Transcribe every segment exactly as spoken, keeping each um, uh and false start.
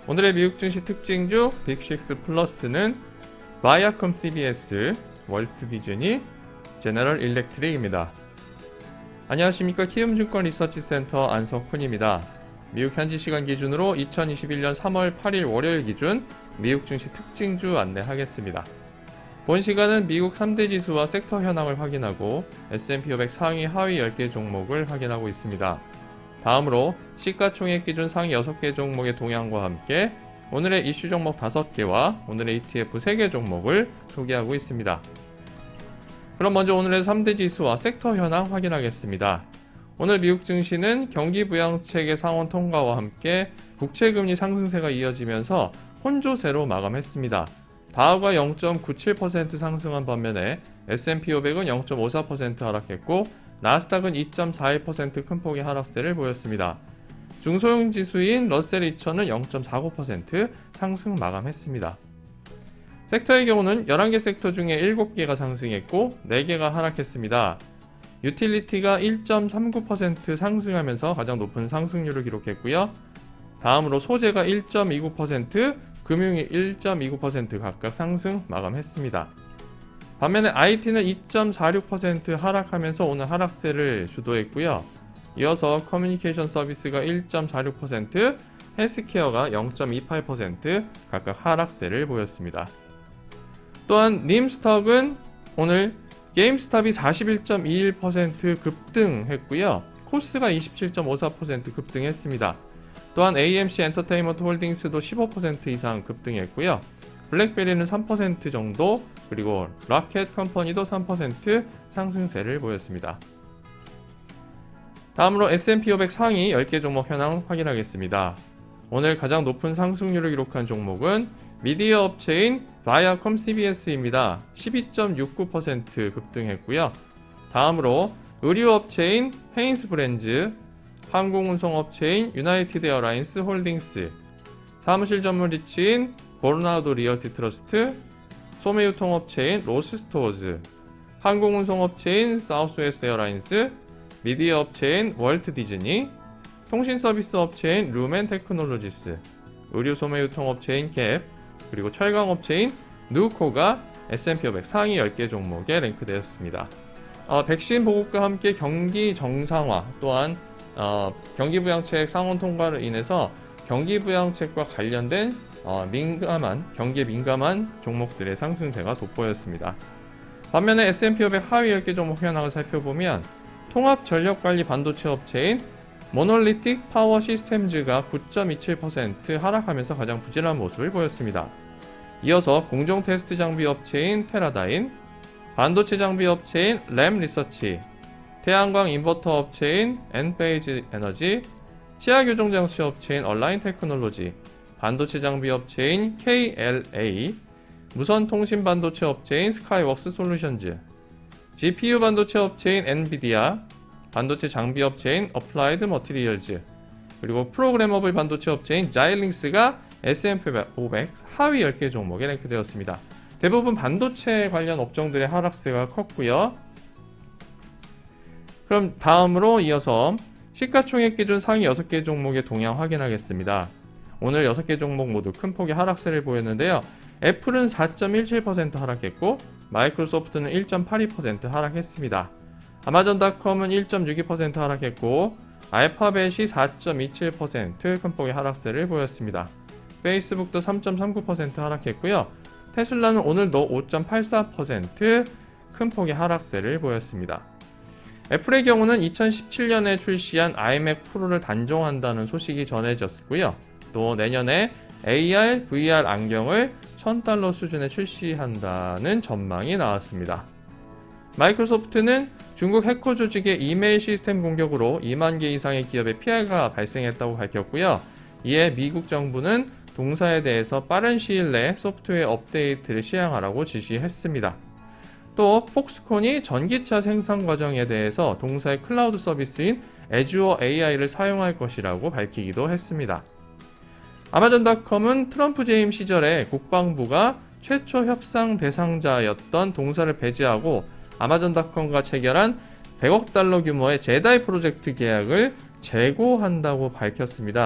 오늘의 미국 증시 특징주 빅식스 플러스는 바이아컴 씨비에스, 월트 디즈니, 제너럴 일렉트릭입니다. 안녕하십니까. 키움증권 리서치센터 안석훈입니다. 미국 현지 시간 기준으로 이천이십일년 삼월 팔일 월요일 기준 미국 증시 특징주 안내하겠습니다. 본 시간은 미국 삼대 지수와 섹터 현황을 확인하고 에스 앤 피 오백 상위 하위 열 개 종목을 확인하고 있습니다. 다음으로 시가총액 기준 상위 여섯 개 종목의 동향과 함께 오늘의 이슈 종목 다섯 개와 오늘의 이 티 에프 세 개 종목을 소개하고 있습니다. 그럼 먼저 오늘의 삼대 지수와 섹터 현황 확인하겠습니다. 오늘 미국 증시는 경기 부양책의 상원 통과와 함께 국채금리 상승세가 이어지면서 혼조세로 마감했습니다. 다우가 영 점 구칠 퍼센트 상승한 반면에 에스 앤 피 오백은 영 점 오사 퍼센트 하락했고 나스닥은 이 점 사일 퍼센트 큰 폭의 하락세를 보였습니다. 중소형 지수인 러셀 이천은 영 점 사구 퍼센트 상승 마감했습니다. 섹터의 경우는 열한 개 섹터 중에 일곱 개가 상승했고 네 개가 하락했습니다. 유틸리티가 일 점 삼구 퍼센트 상승하면서 가장 높은 상승률을 기록했고요. 다음으로 소재가 일 점 이구 퍼센트, 금융이 일 점 이구 퍼센트 각각 상승 마감했습니다. 반면에 아이 티는 이 점 사육 퍼센트 하락하면서 오늘 하락세를 주도했고요. 이어서 커뮤니케이션 서비스가 일 점 사육 퍼센트, 헬스케어가 영 점 이팔 퍼센트 각각 하락세를 보였습니다. 또한 님스톡은 오늘 게임스톱이 사십일 점 이일 퍼센트 급등했고요. 코스가 이십칠 점 오사 퍼센트 급등했습니다. 또한 에이 엠 씨 엔터테인먼트 홀딩스도 십오 퍼센트 이상 급등했고요. 블랙베리는 삼 퍼센트 정도, 그리고 라켓 컴퍼니도 삼 퍼센트 상승세를 보였습니다. 다음으로 에스 앤 피 오백 상위 열 개 종목 현황 확인하겠습니다. 오늘 가장 높은 상승률을 기록한 종목은 미디어 업체인 바이아컴 씨비에스입니다. 십이 점 육구 퍼센트 급등했고요. 다음으로 의류 업체인 헤인스브랜즈, 항공운송 업체인 유나이티드 에어라인스 홀딩스, 사무실 전문 리츠인 보르나우도 리얼티 트러스트, 소매유통업체인 로스스토어즈, 항공운송업체인 사우스웨스트 에어라인스, 미디어 업체인 월트 디즈니, 통신서비스 업체인 루멘 테크놀로지스, 의류 소매유통업체인 캡, 그리고 철강업체인 누코가 에스 앤 피 오백 상위 열 개 종목에 랭크되었습니다. 어, 백신 보급과 함께 경기 정상화, 또한 어, 경기부양책 상원 통과로 인해서 경기부양책과 관련된 어, 민감한, 경기에 민감한 종목들의 상승세가 돋보였습니다. 반면에 에스 앤 피 오백 하위 열 개 종목 현황을 살펴보면 통합전력관리 반도체 업체인 모놀리틱 파워 시스템즈가 구 점 이칠 퍼센트 하락하면서 가장 부진한 모습을 보였습니다. 이어서 공정 테스트 장비 업체인 테라다인, 반도체 장비 업체인 램 리서치, 태양광 인버터 업체인 엔페이지 에너지, 치아 교정 장치 업체인 얼라인 테크놀로지, 반도체 장비 업체인 케이 엘 에이, 무선 통신 반도체 업체인 스카이웍스 솔루션즈, 지 피 유 반도체 업체인 엔비디아, 반도체 장비 업체인 어플라이드 머티리얼즈, 그리고 프로그래머블 반도체 업체인 자일링스가 에스 앤 피 오백 하위 열 개 종목에 랭크되었습니다. 대부분 반도체 관련 업종들의 하락세가 컸고요. 그럼 다음으로 이어서 시가총액 기준 상위 여섯 개 종목의 동향 확인하겠습니다. 오늘 여섯 개 종목 모두 큰 폭의 하락세를 보였는데요. 애플은 사 점 일칠 퍼센트 하락했고 마이크로소프트는 일 점 팔이 퍼센트 하락했습니다. 아마존닷컴은 일 점 육이 퍼센트 하락했고 알파벳이 사 점 이칠 퍼센트 큰 폭의 하락세를 보였습니다. 페이스북도 삼 점 삼구 퍼센트 하락했고요. 테슬라는 오늘도 오 점 팔사 퍼센트 큰 폭의 하락세를 보였습니다. 애플의 경우는 이천십칠년에 출시한 아이맥 프로를 단종한다는 소식이 전해졌고요. 또 내년에 에이 알, 브이 알 안경을 천 달러 수준에 출시한다는 전망이 나왔습니다. 마이크로소프트는 중국 해커 조직의 이메일 시스템 공격으로 이만 개 이상의 기업에 피해가 발생했다고 밝혔고요. 이에 미국 정부는 동사에 대해서 빠른 시일 내에 소프트웨어 업데이트를 시행하라고 지시했습니다. 또 폭스콘이 전기차 생산 과정에 대해서 동사의 클라우드 서비스인 애주어 에이 아이를 사용할 것이라고 밝히기도 했습니다. 아마존닷컴은 트럼프 재임 시절에 국방부가 최초 협상 대상자였던 동사를 배제하고 아마존닷컴과 체결한 백억 달러 규모의 제다이 프로젝트 계약을 재고한다고 밝혔습니다.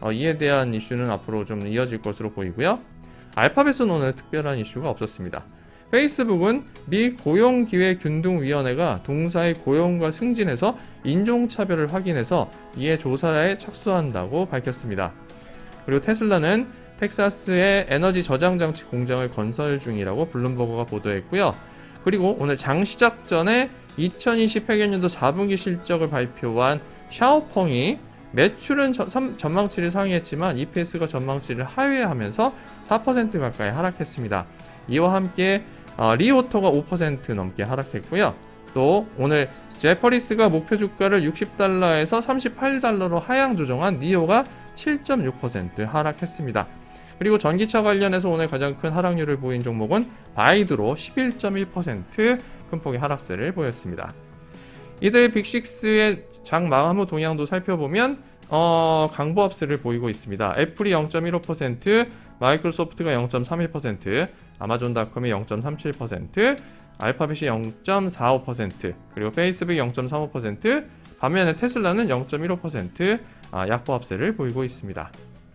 어, 이에 대한 이슈는 앞으로 좀 이어질 것으로 보이고요. 알파벳은 오늘 특별한 이슈가 없었습니다. 페이스북은 미 고용기회균등위원회가 동사의 고용과 승진에서 인종차별을 확인해서 이에 조사에 착수한다고 밝혔습니다. 그리고 테슬라는 텍사스의 에너지 저장장치 공장을 건설 중이라고 블룸버그가 보도했고요. 그리고 오늘 장 시작 전에 이천이십 회계연도 사 분기 실적을 발표한 샤오펑이 매출은 전망치를 상회했지만 이피에스가 전망치를 하회하면서 사 퍼센트 가까이 하락했습니다. 이와 함께 어, 리오토가 오 퍼센트 넘게 하락했고요. 또 오늘 제퍼리스가 목표 주가를 육십 달러에서 삼십팔 달러로 하향 조정한 니오가 칠 점 육 퍼센트 하락했습니다. 그리고 전기차 관련해서 오늘 가장 큰 하락률을 보인 종목은 바이두로 십일 점 일 퍼센트 큰 폭의 하락세를 보였습니다. 이들 빅식스의 장 마감 후 동향도 살펴보면 어, 강보합세를 보이고 있습니다. 애플이 영 점 일오 퍼센트, 마이크로소프트가 영 점 삼일 퍼센트, 아마존닷컴이 영 점 삼칠 퍼센트, 알파벳이 영 점 사오 퍼센트, 그리고 페이스북이 영 점 삼오 퍼센트, 반면에 테슬라는 영 점 일오 퍼센트 아, 약보합세를 보이고 있습니다.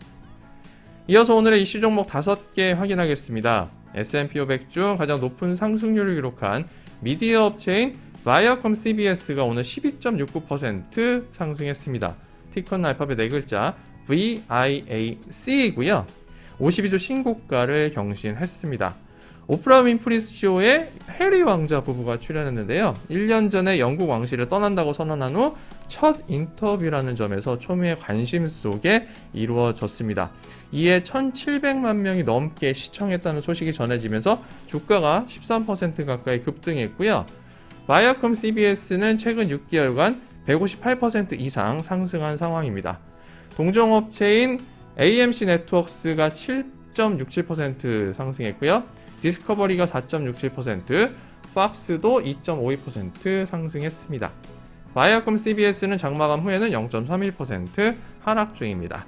이어서 오늘의 이슈 종목 다섯 개 확인하겠습니다. 에스 앤 피 오백 중 가장 높은 상승률을 기록한 미디어 업체인 바이어컴 씨비에스가 오늘 십이 점 육구 퍼센트 상승했습니다. 티커는 알파벳 네 글자 브이 아이 에이 씨이고요. 오십이 주 신고가를 경신했습니다. 오프라 윈프리 쇼에 해리 왕자 부부가 출연했는데요. 일 년 전에 영국 왕실을 떠난다고 선언한 후 첫 인터뷰라는 점에서 초미의 관심 속에 이루어졌습니다. 이에 천칠백만 명이 넘게 시청했다는 소식이 전해지면서 주가가 십삼 퍼센트 가까이 급등했고요. 바이어컴 씨비에스는 최근 육 개월간 백오십팔 퍼센트 이상 상승한 상황입니다. 동종업체인 에이엠씨 네트워크스가 칠 점 육칠 퍼센트 상승했고요. 디스커버리가 사 점 육칠 퍼센트, 박스도 이 점 오이 퍼센트 상승했습니다. 바이어컴 씨비에스는 장마감 후에는 영 점 삼일 퍼센트 하락 중입니다.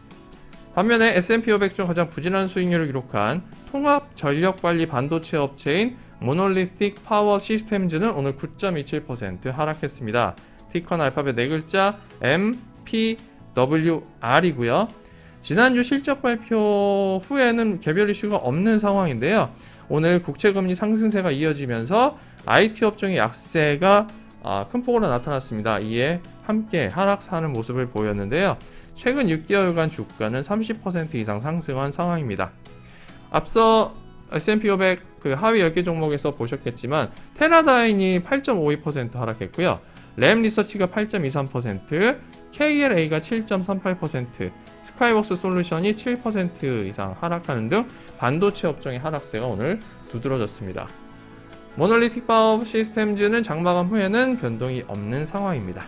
반면에 에스 앤 피 오백 중 가장 부진한 수익률을 기록한 통합 전력관리 반도체 업체인 모놀리틱 파워 시스템즈는 오늘 구 점 이칠 퍼센트 하락했습니다. 티커는 알파벳 네 글자 엠 피 더블유 알이고요. 지난주 실적 발표 후에는 개별 이슈가 없는 상황인데요. 오늘 국채금리 상승세가 이어지면서 아이티 업종의 약세가 큰 폭으로 나타났습니다. 이에 함께 하락하는 모습을 보였는데요. 최근 육 개월간 주가는 삼십 퍼센트 이상 상승한 상황입니다. 앞서 에스 앤 피 오백 그 하위 열 개 종목에서 보셨겠지만 테라다인이 팔 점 오이 퍼센트 하락했고요. 램 리서치가 팔 점 이삼 퍼센트, 케이엘에이가 칠 점 삼팔 퍼센트, 스카이웍스 솔루션이 칠 퍼센트 이상 하락하는 등 반도체 업종의 하락세가 오늘 두드러졌습니다. 모놀리틱 파워 시스템즈는 장마감 후에는 변동이 없는 상황입니다.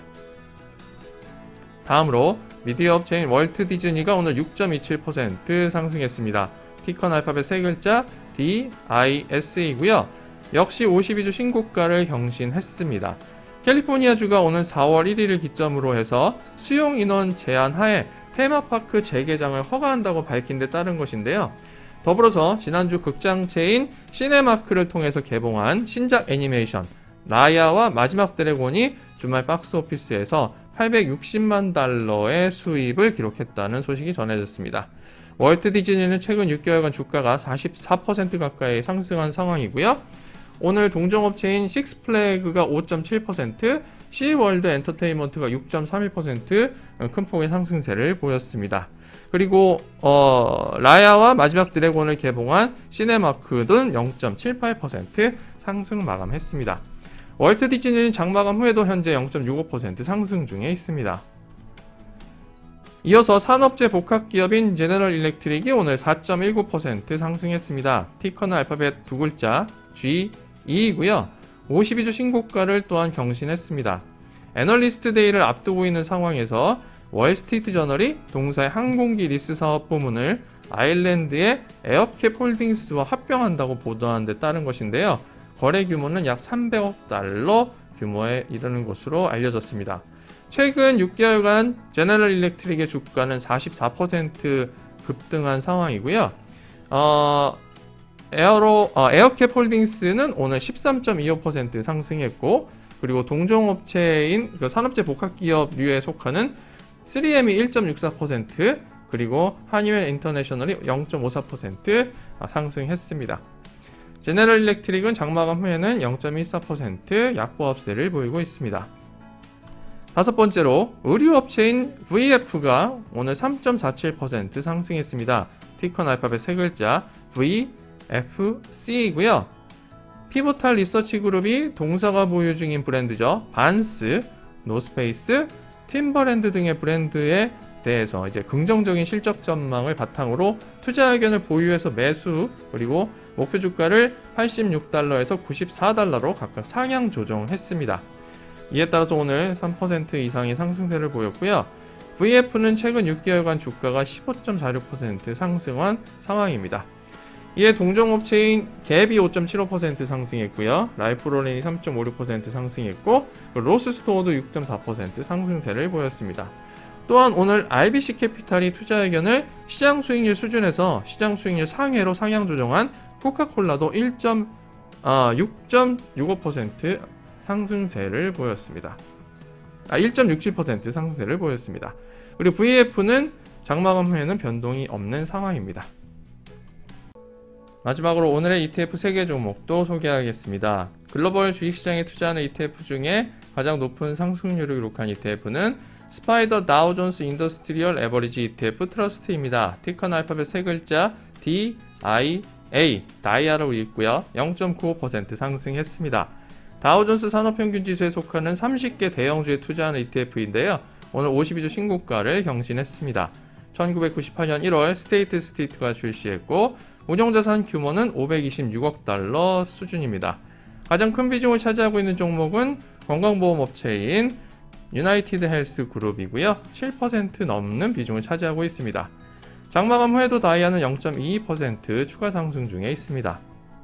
다음으로 미디어 업체인 월트 디즈니가 오늘 육 점 이칠 퍼센트 상승했습니다. 티커는 알파벳 세 글자 디 아이 에스이고요. 역시 오십이 주 신고가를 경신했습니다. 캘리포니아주가 오늘 사월 일일을 기점으로 해서 수용 인원 제한 하에 테마파크 재개장을 허가한다고 밝힌 데 따른 것인데요. 더불어서 지난주 극장체인 시네마크를 통해서 개봉한 신작 애니메이션 라야와 마지막 드래곤이 주말 박스오피스에서 팔백육십만 달러의 수입을 기록했다는 소식이 전해졌습니다. 월트 디즈니는 최근 육 개월간 주가가 사십사 퍼센트 가까이 상승한 상황이고요. 오늘 동종업체인 식스플래그가 오 점 칠 퍼센트, 시월드 엔터테인먼트가 육 점 삼일 퍼센트 큰 폭의 상승세를 보였습니다. 그리고 어, 라야와 마지막 드래곤을 개봉한 시네마크는 영 점 칠팔 퍼센트 상승 마감했습니다. 월트 디즈니는 장마감 후에도 현재 영 점 육오 퍼센트 상승 중에 있습니다. 이어서 산업재 복합기업인 제너럴 일렉트릭이 오늘 사 점 일구 퍼센트 상승했습니다. 티커는 알파벳 두 글자 지이이고요. 오십이 주 신고가를 또한 경신했습니다. 애널리스트 데이를 앞두고 있는 상황에서 월스트리트 저널이 동사의 항공기 리스 사업 부문을 아일랜드의 에어캡 홀딩스와 합병한다고 보도한 데 따른 것인데요. 거래 규모는 약 삼백억 달러 규모에 이르는 것으로 알려졌습니다. 최근 육 개월간 제너럴 일렉트릭의 주가는 사십사 퍼센트 급등한 상황이고요. 어, 에어로, 어, 에어캡 홀딩스는 오늘 십삼 점 이오 퍼센트 상승했고, 그리고 동종업체인 그 산업재 복합기업류에 속하는 쓰리엠이 일 점 육사 퍼센트, 그리고 하니웰 인터내셔널이 영 점 오사 퍼센트 상승했습니다. 제너럴 일렉트릭은 장마감 후에는 영 점 일사 퍼센트 약보합세를 보이고 있습니다. 다섯 번째로 의류업체인 브이에프가 오늘 삼 점 사칠 퍼센트 상승했습니다. 티커 알파벳 세 글자 브이에프씨이고요. 피보탈 리서치 그룹이 동사가 보유 중인 브랜드죠. 반스, 노스페이스, 팀버랜드 등의 브랜드에 대해서 이제 긍정적인 실적 전망을 바탕으로 투자 의견을 보유해서 매수, 그리고 목표 주가를 팔십육 달러에서 구십사 달러로 각각 상향 조정했습니다. 이에 따라서 오늘 삼 퍼센트 이상의 상승세를 보였고요. 브이에프는 최근 육 개월간 주가가 십오 점 사육 퍼센트 상승한 상황입니다. 이에 동종업체인 갭이 오 점 칠오 퍼센트 상승했고요. 라이프롤린이 삼 점 오육 퍼센트 상승했고, 로스스토어도 육 점 사 퍼센트 상승세를 보였습니다. 또한 오늘 알비씨 캐피탈이 투자 의견을 시장 수익률 수준에서 시장 수익률 상회로 상향 조정한 코카콜라도 일 점 육 점 육오 퍼센트 상승세를 보였습니다. 아, 일 점 육칠 퍼센트 상승세를 보였습니다. 그리고 브이에프는 장마감 후에는 변동이 없는 상황입니다. 마지막으로 오늘의 이티에프 세 개 종목도 소개하겠습니다. 글로벌 주식시장에 투자하는 이티에프 중에 가장 높은 상승률을 기록한 이티에프는 스파이더 다우존스 인더스트리얼 에버리지 이티에프 트러스트입니다. 티커는 알파벳 세 글자 디 아이 에이, 다이아로 읽고요. 영 점 구오 퍼센트 상승했습니다. 다우존스 산업평균지수에 속하는 서른 개 대형주에 투자하는 이티에프인데요. 오늘 오십이 주 신고가를 경신했습니다. 천구백구십팔 년 일월 스테이트 스트리트가 출시했고, 운용자산 규모는 오백이십육억 달러 수준입니다. 가장 큰 비중을 차지하고 있는 종목은 건강보험업체인 유나이티드 헬스 그룹이고요. 칠 퍼센트 넘는 비중을 차지하고 있습니다. 장마감 후에도 다이아는 영 점 이이 퍼센트 추가 상승 중에 있습니다.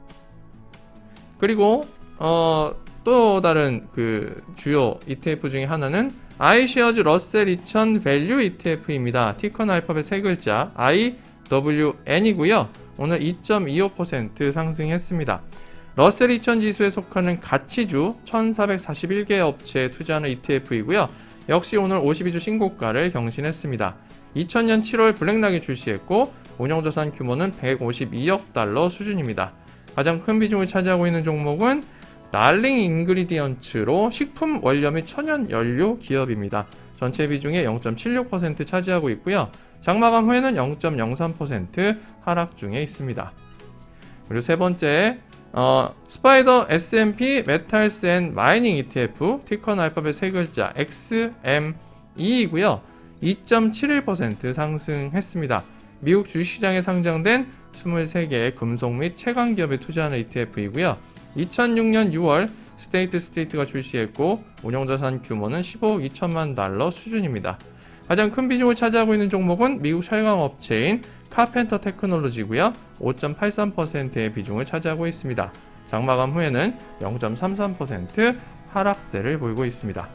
그리고 어, 또 다른 그 주요 이티에프 중에 하나는 아이쉐어즈 러셀 이천 밸류 이티에프입니다. 티커는 알파벳 세 글자 아이더블유엔이고요. 오늘 이 점 이오 퍼센트 상승했습니다. 러셀 이천 지수에 속하는 가치주 천사백사십일 개 업체에 투자하는 이티에프이고요. 역시 오늘 오십이 주 신고가를 경신했습니다. 이천 년 칠월 블랙락이 출시했고, 운용자산 규모는 백오십이억 달러 수준입니다. 가장 큰 비중을 차지하고 있는 종목은 날링 인그리디언츠로 식품 원료 및 천연 연료 기업입니다. 전체 비중의 영 점 칠육 퍼센트 차지하고 있고요. 장마감 후에는 영 점 영삼 퍼센트 하락 중에 있습니다. 그리고 세 번째, 어, 스파이더 에스앤피 메탈스 앤 마이닝 이티에프, 티커는 알파벳 세 글자 엑스엠이이고요. 이 점 칠일 퍼센트 상승했습니다. 미국 주식시장에 상장된 이십삼 개의 금속 및 채광 기업에 투자하는 이티에프이고요. 이천육 년 유월 스테이트 스트리트가 출시했고, 운용자산 규모는 십오억 이천만 달러 수준입니다. 가장 큰 비중을 차지하고 있는 종목은 미국 철강 업체인 카펜터 테크놀로지고요. 오 점 팔삼 퍼센트의 비중을 차지하고 있습니다. 장마감 후에는 영 점 삼삼 퍼센트 하락세를 보이고 있습니다.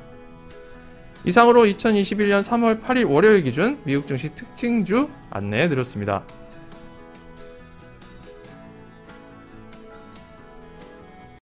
이상으로 이천이십일 년 삼월 팔일 월요일 기준 미국 증시 특징주 안내해 드렸습니다.